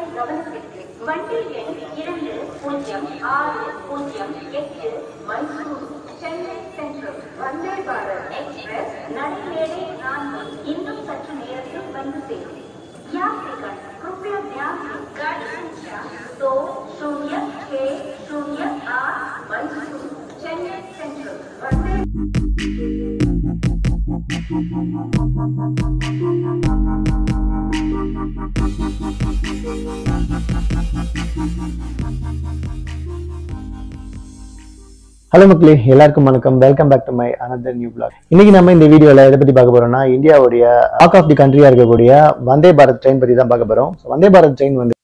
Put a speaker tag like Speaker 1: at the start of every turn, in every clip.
Speaker 1: கவனத்திற்கு வண்டி எண் 206008 மைசூரு சென்னை சென்ட்ரல் வந்தே பாரத் எக்ஸ்பிரஸ் நடைமேடை 4 இன்னும் சற்று நேரத்தில் வந்து சேரும். यात्रीगण कृपया ध्यान दें गाड़ी संख्या 200608 मैसूरू चेन्नई सेंट्रल वंदे
Speaker 2: ஹலோ மக்களே, எல்லாருக்கும் வணக்கம். Welcome back to my another new vlog. இன்னைக்கு நம்ம இந்த வீடியோல எதை பத்தி பார்க்க போறோம்னா, இந்தியாவுடைய டாக் ஆஃப் தி கண்ட்ரியா இருக்கக்கூடிய வந்தே பாரத் ட்ரெயின் பத்தி தான் பார்க்க போறோம். வந்தே பாரத் ட்ரெயின் வந்து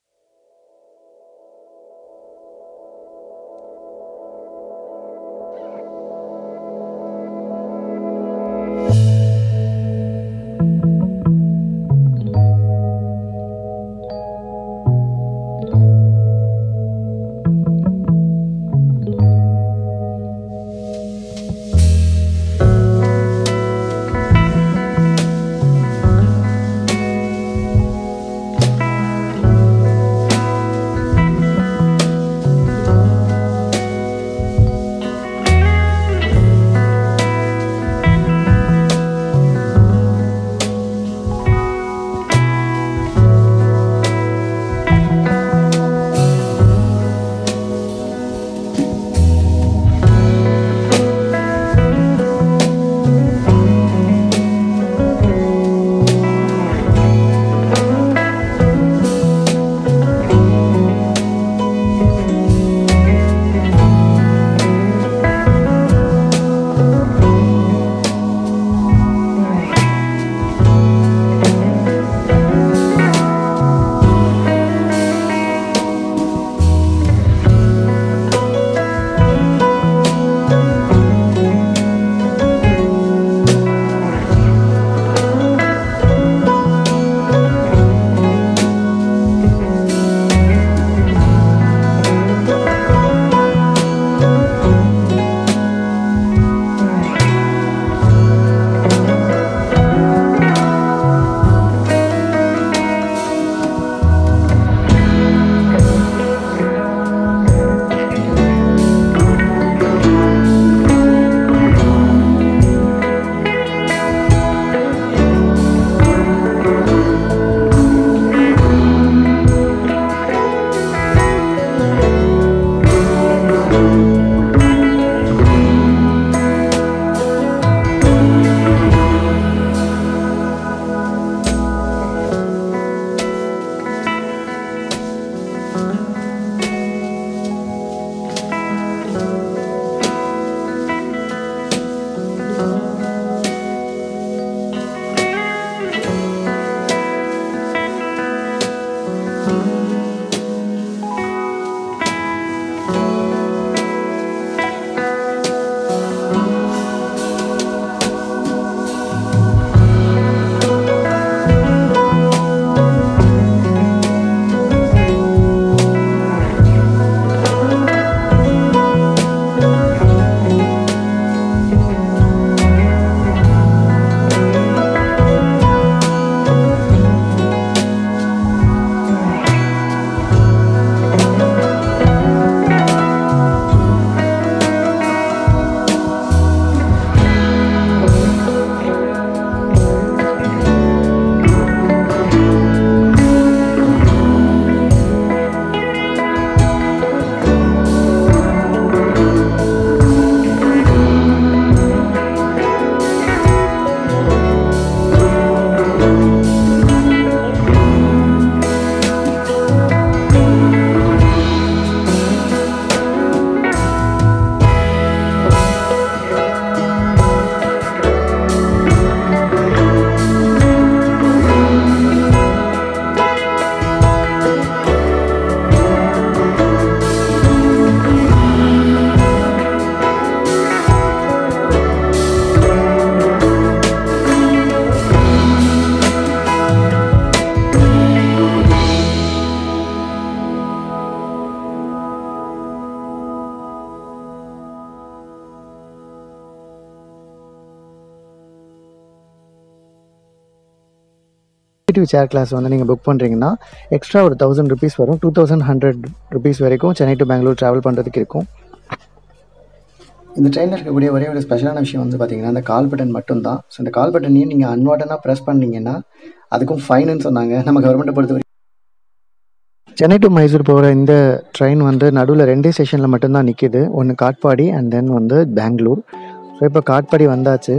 Speaker 2: எக்ஸிக்யூட்டிவ் சேர் கிளாஸ் வந்து நீங்கள் புக் பண்ணுறீங்கன்னா எக்ஸ்ட்ரா ஒரு 1000 ருபீஸ் வரும். 2100 ருபீஸ் வரைக்கும் சென்னை டு பெங்களூர் ட்ராவல் பண்ணுறதுக்கு இருக்கும். இந்த ட்ரெயினில் இருக்கக்கூடிய ஒரே ஒரு ஸ்பெஷலான விஷயம் வந்து பார்த்தீங்கன்னா அந்த கால் பட்டன் மட்டும்தான். ஸோ இந்த கால் பட்டனையும் நீங்கள் அன்வான்டனாக ப்ரெஸ் பண்ணிங்கன்னா அதுக்கும் ஃபைனுன்னு சொன்னாங்க. நம்ம கவர்மெண்ட்டை பொறுத்த வரைக்கும் சென்னை டு மைசூர் போகிற இந்த ட்ரெயின் வந்து நடுவில் 2 ஸ்டேஷனில் மட்டும்தான் நிற்கிது. ஒன்று காட்பாடி அண்ட் தென் வந்து பெங்களூர். ஸோ இப்போ காட்பாடி வந்தாச்சு.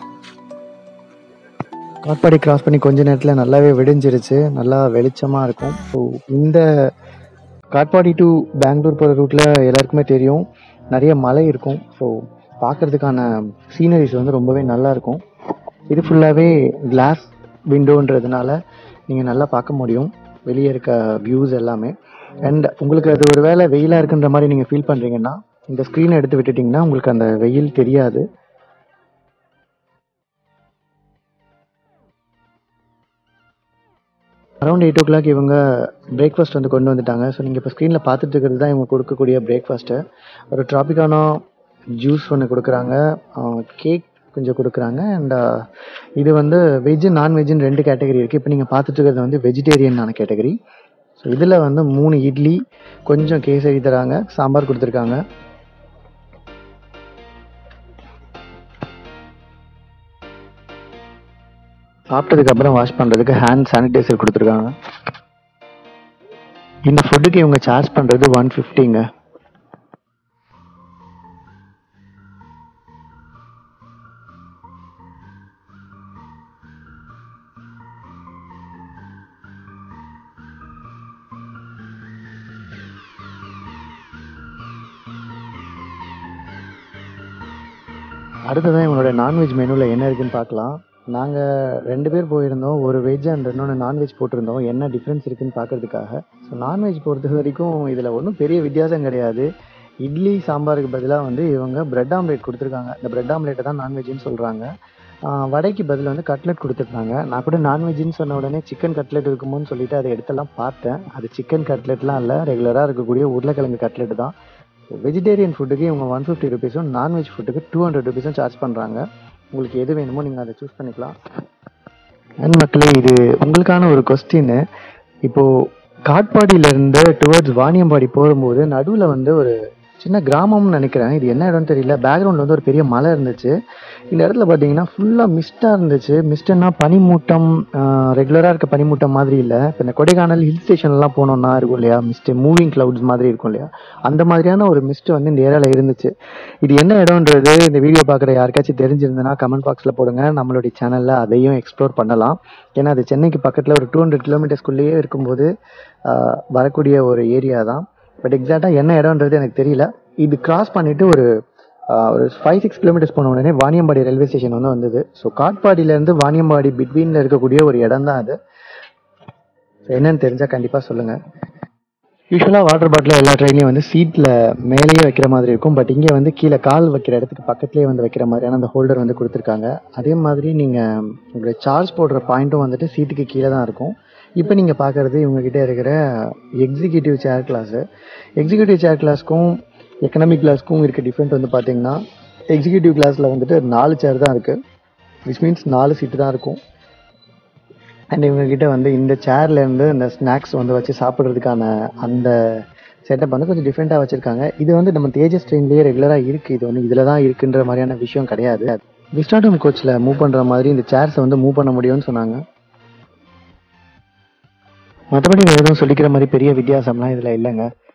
Speaker 2: காட்பாடி கிராஸ் பண்ணி கொஞ்ச நேரத்தில் நல்லாவே விடிஞ்சிருச்சு, நல்லா வெளிச்சமாக இருக்கும். ஸோ இந்த காட்பாடி டு பெங்களூர் போகிற ரூட்டில் எல்லாருக்குமே தெரியும் நிறைய மலை இருக்கும். ஸோ பார்க்குறதுக்கான சீனரிஸ் வந்து ரொம்பவே நல்லாயிருக்கும். இது ஃபுல்லாகவே கிளாஸ் விண்டோன்றதுனால நீங்கள் நல்லா பார்க்க முடியும் வெளியே இருக்க வியூஸ் எல்லாமே. அண்ட் உங்களுக்கு அது ஒரு வேளை வெயிலாக இருக்குன்ற மாதிரி நீங்கள் ஃபீல் பண்ணுறீங்கன்னா இந்த ஸ்க்ரீனை எடுத்து விட்டுட்டிங்கன்னா உங்களுக்கு அந்த வெயில் தெரியாது. அரௌண்ட் 8 o'clock இவங்க பிரேக்ஃபாஸ்ட் வந்து கொண்டு வந்துட்டாங்க. ஸோ நீங்கள் இப்போ ஸ்க்ரீனில் பார்த்துட்டு இருக்கிறது தான் இவங்க கொடுக்கக்கூடிய பிரேக்ஃபாஸ்ட்டு. ஒரு ட்ராபிக்கான ஜூஸ் ஒன்று கொடுக்குறாங்க, கேக் கொஞ்சம் கொடுக்குறாங்க. அண்ட் இது வந்து வெஜ்ஜு நான்வெஜ்ஜுன்னு 2 கேட்டகரி இருக்குது. இப்போ நீங்கள் பார்த்துட்டு இருக்கிறது வந்து வெஜிடேரியனான கேட்டகரி. ஸோ இதில் வந்து 3 இட்லி, கொஞ்சம் கேசரி தராங்க, சாம்பார் கொடுத்துருக்காங்க. சாப்பிட்டதுக்கப்புறம் வாஷ் பண்ணுறதுக்கு ஹேண்ட் சானிடைசர் கொடுத்துருக்காங்க. இந்த ஃபுட்டுக்கு இவங்க சார்ஜ் பண்ணுறது 150ங்க. அடுத்ததான் இவங்களோட நான்வெஜ் மெனுவில் என்ன இருக்குன்னு பார்க்கலாம். நாங்கள் 2 பேர் போயிருந்தோம், ஒரு வெஜ் அண்ட் இன்னொன்று நான்வெஜ் போட்டிருந்தோம். என்ன டிஃப்ரென்ஸ் இருக்குன்னு பார்க்கறதுக்காக. ஸோ நான்வெஜ் பொறுத்த வரைக்கும் இதில் ஒன்றும் பெரிய வித்தியாசம் கிடையாது. இட்லி சாம்பாருக்கு பதிலாக வந்து இவங்க பிரெட் ஆம்லேட் கொடுத்துருக்காங்க. இந்த பிரெட் ஆம்லேட்டை தான் நான்வெஜ்ஜுன்னு சொல்கிறாங்க. வடைக்கு பதில் வந்து கட்லெட் கொடுத்துருக்காங்க. நான் கூட நான்வெஜ்ஜுன்னு சொன்ன உடனே சிக்கன் கட்லெட் இருக்குமோன்னு சொல்லிட்டு அதை எடுத்தெல்லாம் பார்த்தேன். அது சிக்கன் கட்லெட்லாம் இல்லை, ரெகுலராக இருக்கக்கூடிய உருளைக்கிழங்கு கட்லெட் தான். வெஜிடேரியன் ஃபுட்டுக்கு இவங்க 150 ருபீஸும் நான்வெஜ் ஃபுட்டுக்கு 200 ருபீஸும் சார்ஜ் பண்ணுறாங்க. உங்களுக்கு எது வேணுமோ நீங்கள் அதை சூஸ் பண்ணிக்கலாம். அண்ட் மக்களே, இது உங்களுக்கான ஒரு கொஸ்டின். இப்போது காட்பாடியிலேருந்து டுவர்ட்ஸ் வாணியம்பாடி போகும்போது நடுவில் வந்து ஒரு சின்ன கிராமம்னு நினைக்கிறேன், இது என்ன இடம்னு தெரியல. பேக்ரவுண்டில் வந்து ஒரு பெரிய மலை இருந்துச்சு. இந்த இடத்துல பார்த்தீங்கன்னா ஃபுல்லாக மிஸ்டாக இருந்துச்சு. மிஸ்ட்னா பனிமூட்டம், ரெகுலராக இருக்க பனிமூட்டம் மாதிரி இல்லை. இப்போ இந்த கொடைக்கானல் ஹில் ஸ்டேஷன்லாம் போனோம்னா இருக்கும் இல்லையா, மிஸ்ட்டு மூவிங் க்ளவுட்ஸ் மாதிரி இருக்கும் இல்லையா, அந்த மாதிரியான ஒரு மிஸ்ட் வந்து இந்த ஏரியாவில் இருந்துச்சு. இது என்ன இடம்ன்றது இந்த வீடியோ பார்க்குற யாருக்காச்சும் தெரிஞ்சிருந்ததுன்னா கமெண்ட் பாக்ஸில் போடுங்க. நம்மளுடைய சேனலில் அதையும் எக்ஸ்ப்ளோர் பண்ணலாம். ஏன்னா அது சென்னைக்கு பக்கத்தில் ஒரு 200 கிலோமீட்டர்ஸ்குள்ளேயே இருக்கும்போது வரக்கூடிய ஒரு ஏரியா தான். பட் எக்ஸாக்டாக என்ன இடம்ன்றது எனக்கு தெரியல. இது கிராஸ் பண்ணிவிட்டு ஒரு 5-6 கிலோமீட்டர்ஸ் போன உடனே வாணியம்பாடி ரயில்வே ஸ்டேஷன் வந்து வந்தது. ஸோ காட்பாடியிலேருந்து வாணியம்பாடி பிட்வீனில் இருக்கக்கூடிய ஒரு இடம் தான் அது. என்னன்னு தெரிஞ்சால் கண்டிப்பாக சொல்லுங்கள். யூஸ்வலாக வாட்டர் பாட்டில் எல்லா ட்ரெயின்லையும் வந்து சீட்டில் மேலேயே வைக்கிற மாதிரி இருக்கும். பட் இங்கே வந்து கீழே கால் வைக்கிற இடத்துக்கு பக்கத்துலேயே வந்து வைக்கிற மாதிரியான அந்த ஹோல்டர் வந்து கொடுத்துருக்காங்க. அதே மாதிரி நீங்கள் உங்களுடைய சார்ஜ் போடுற பாயிண்ட்டும் வந்துட்டு சீட்டுக்கு கீழே தான் இருக்கும். இப்போ நீங்கள் பார்க்குறது இவங்ககிட்ட இருக்கிற executive chair class. Executive chair கிளாஸ்க்கும் எக்கனாமிக் கிளாஸ்க்கும் இருக்க டிஃப்ரெண்ட் வந்து பார்த்தீங்கன்னா எக்ஸிக்யூட்டிவ் கிளாஸில் வந்துட்டு 4 சேர் தான் இருக்குது, விச் மீன்ஸ் 4 சீட்டு தான் இருக்கும். அண்ட் இவங்ககிட்ட வந்து இந்த சேர்லேருந்து இந்த ஸ்நாக்ஸ் வந்து வச்சு சாப்பிட்றதுக்கான அந்த செட்டப் வந்து கொஞ்சம் டிஃப்ரெண்ட்டாக வச்சுருக்காங்க. இது வந்து நம்ம தேஜஸ் ட்ரெயின்லேயே ரெகுலராக இருக்குது. இது வந்து இதில் தான் இருக்குன்ற மாதிரியான விஷயம் கிடையாது. விஸ்டாடம் கோச்சில் மூவ் பண்ணுற மாதிரி இந்த சேர்ஸை வந்து மூவ் பண்ண முடியும்னு சொன்னாங்க. மற்றபடி எதுவும் சொல்லிக்கிற மாதிரி பெரிய வித்தியாசம்லாம் இதில் இல்லைங்க.